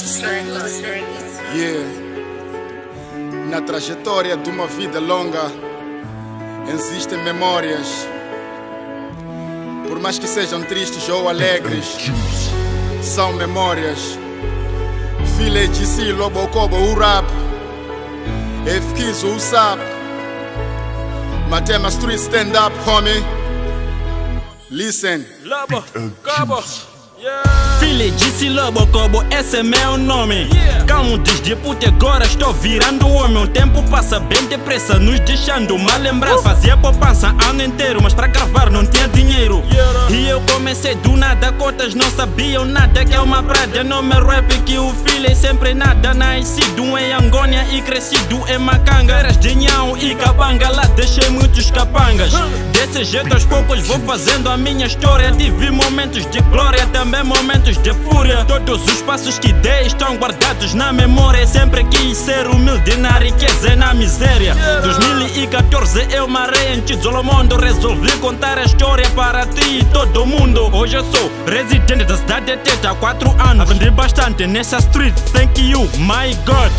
Yeah. Na trajetória de uma vida longa existem memórias, por mais que sejam tristes ou alegres, são memórias. Filha de si, lobo, cobo, o rap, efquizo, o sap, Matema street stand up, homie. Listen. Lobo, cobo. Filha disse lobo, cobo, esse é meu nome. Calmo desde puta, agora estou virando homem. O tempo passa bem depressa, nos deixando uma lembrança. Fazia poupança ano inteiro, mas para gravar não tinha dinheiro. E eu comecei do nada, cotas não sabiam nada. Que é uma praia, não me rap que o filho é sempre nada. Nascido em Angônia e crescido em Macanga. Eras de Nhão e Cabanga, lá deixei muitos capangas. Desse jeito aos poucos vou fazendo a minha história. Tive momentos de glória, também momentos de fúria. Todos os passos que dei estão guardados na memória. Sempre quis ser humilde na riqueza e na miséria. 2014 eu marei em Tizolomondo. Resolvi contar a história para ti e todo mundo. Hoje eu sou residente da cidade de Teta há 4 anos. Aprendi bastante nessa street, thank you, my God.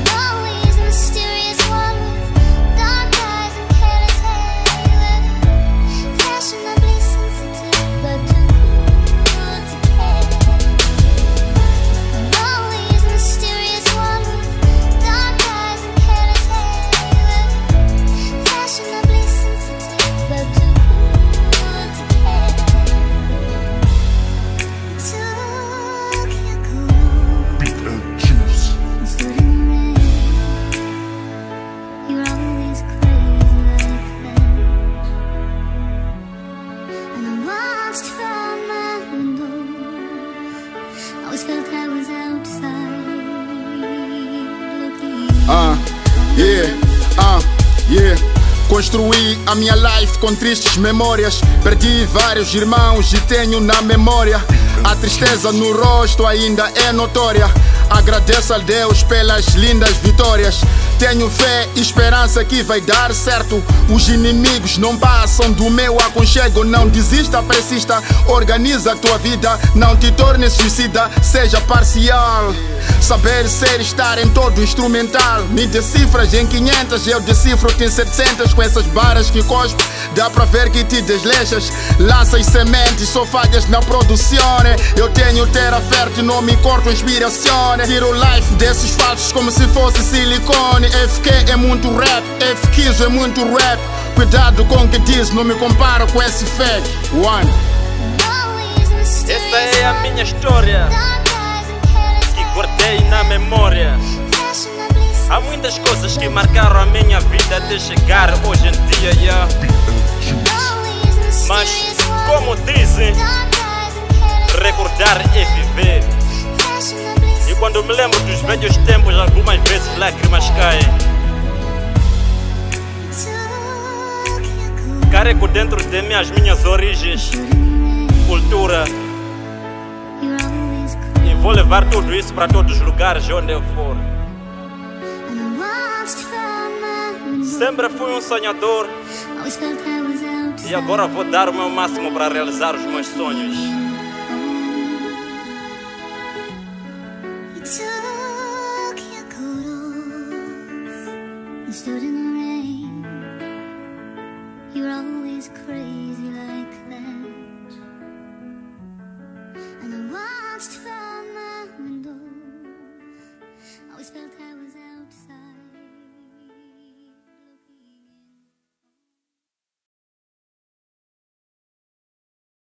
Construí a minha life com tristes memórias. Perdi vários irmãos e tenho na memória. A tristeza no rosto ainda é notória. Agradeço a Deus pelas lindas vitórias. Tenho fé e esperança que vai dar certo. Os inimigos não passam do meu aconchego. Não desista, persista, organiza a tua vida. Não te tornes suicida, seja parcial. Saber ser, estar em todo instrumental. Me decifras em 500, eu decifro-te em 700. Com essas barras que cospo, dá pra ver que te desleixas. Lanças sementes, só falhas na produção. Eu tenho terra fértil, não me corto inspiração. Tiro life desses falsos como se fosse silicone. FK é muito rap, F15 é muito rap. Cuidado com o que diz, não me comparo com esse fake. One. Essa é a minha história que guardei na memória. Há muitas coisas que marcaram a minha vida até chegar hoje em dia, yeah. Mas, como dizem, recordar é viver. E quando me lembro dos velhos tempos, algumas vezes lágrimas caem. Carrego dentro de mim as minhas origens, cultura. E vou levar tudo isso para todos os lugares onde eu for. Sempre fui um sonhador e agora vou dar o meu máximo para realizar os meus sonhos. Stood in